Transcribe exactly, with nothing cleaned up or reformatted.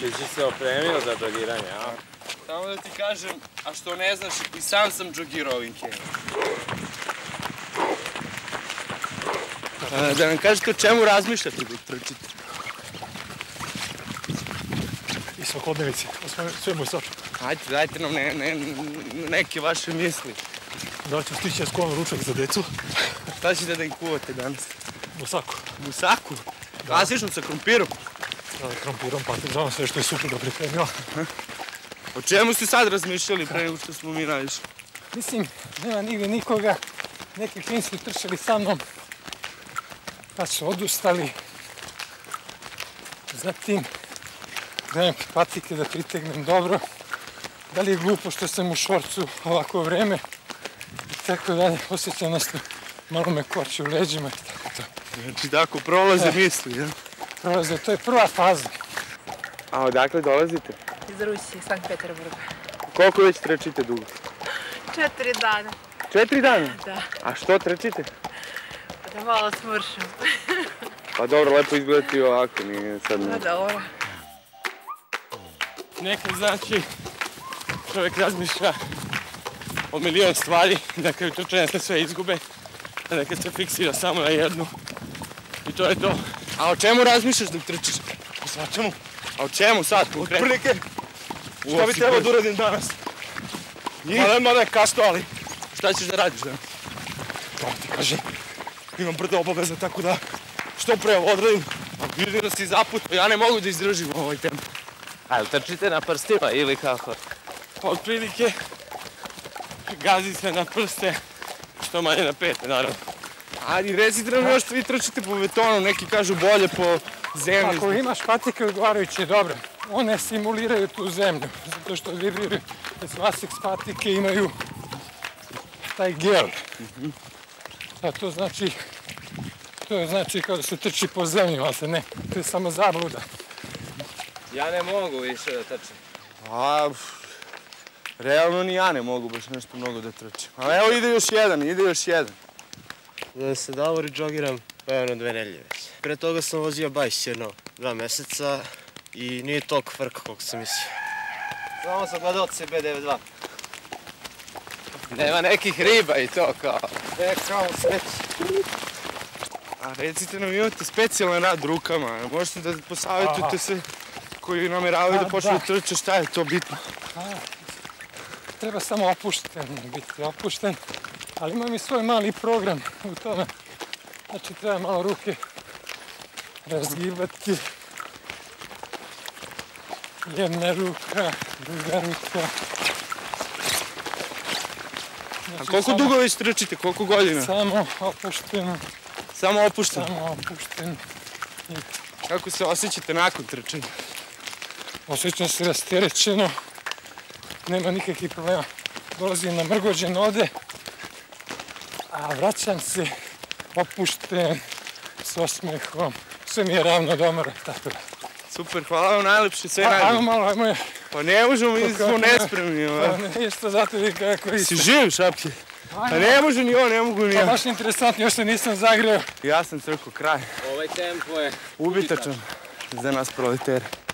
Ti si se opremio za džogiranje, a? Samo da ti kažem, a što ne znaš, i sam sam džogirao ovim kenijom. Da nam kažete o čemu razmišljate dok trčite? I svakodnevici, sve moj saču. Hajde, dajte nam ne, ne, neke vaše misli. Da li ću stići sklonu ručak za decu? Šta ćete da im kuvate danas? Musaku. Musaku? Klasično sa krompirom? Da, krompirom, patržavom, sve što je supruga pripremila. O čemu ste sad razmišljali pre nego što smo mi naišli? Mislim, nema nigde nikoga. Neki klinci trčali sa mnom, pa su odustali. Zatim, dajem patike da pritegnem dobro. Da li je glupo što sam u šorcu ovako vreme i tako dalje. Osjećam nešto, malo me korči u leđima i tako to. Znači tako prolaze misli, ja? Prolaze, to je prva faza. A odakle dolazite? Iz Rusije, Sankt Peterburga. Koliko već trčite dugo? Četiri dana. Četiri dana? Da. A što trčite? Da malo smršam. Pa dobro, lepo izgledati ovako, nije sad ne. Pa dobro. Nekad znači čovjek razmišlja o milion stvari i na kraju trčanja se sve izgube, a nekad se fiksira samo na jednu i to je to. A o čemu razmišljaš dok trčiš? O svačemu. A o čemu sad? Otprilike, šta bi trebao da uradim danas? Mada, mada je kasno, ali šta ćeš da radiš danas? To ti kažem, imam brdo obaveza, tako da što pre odradim. A vidim da si zaputao, ja ne mogu da izdržim ovaj tempo. A li trčite na prstima ili kako? Otprilike, gazi se na prste, što manje na pete, naravno. Ali recite nam još, vi trčite po betonu, neki kažu bolje po zemlji. Ako imaš patike odgovarajuće dobro, one simuliraju tu zemlju, zato što vibriraju. Asics patike imaju taj gel. A to znači, to je znači kao da se trči po zemlji, ali se ne, to je samo zabluda. Ja ne mogu više da trčim. A, realno ni ja ne mogu baš nešto mnogo da trčim. Ali evo ide još jedan, ide još jedan. Da se Davor i džogiram, pa evo na dve nedelje već. Pre toga sam vozio bajs jedno dva meseca i nije toliko frka koliko sam mislio. Samo sam gledao C B devedeset dva. Nema nekih riba i to kao. E, kao sreći. A recite nam, imate specijalan rad rukama, možete da posavjetujete se koji nameravaju da počnu da trče, šta je to bitno? Treba samo opušten biti, opušten, ali imam i svoj mali program u tome. Znači treba malo ruke razgibati. Jedna ruka, druga ruka. A koliko dugo već trčite, koliko godina? Samo opušteno. Samo opušteno? Samo opušteno. Kako se osjećate nakon trčanja? Osjećam se rasterećeno, nema nikakvih problema. Dolazim na mrgođen ode, a vraćam se opušten, s osmehom. Sve mi je ravno do omora, tako da. Super, hvala vam najlepše, sve najbolje. najbolje. Ajmo malo, ajmo je. Pa ne možemo, mi smo nespremni. Pa ne, isto zato vi kako vi Si živ, Šapke? Pa ne može ni on, ne mogu ni ja. Pa baš interesantno, još se nisam zagreo. Ja sam crko kraj. Ovaj tempo je Ubitačan za nas proletere.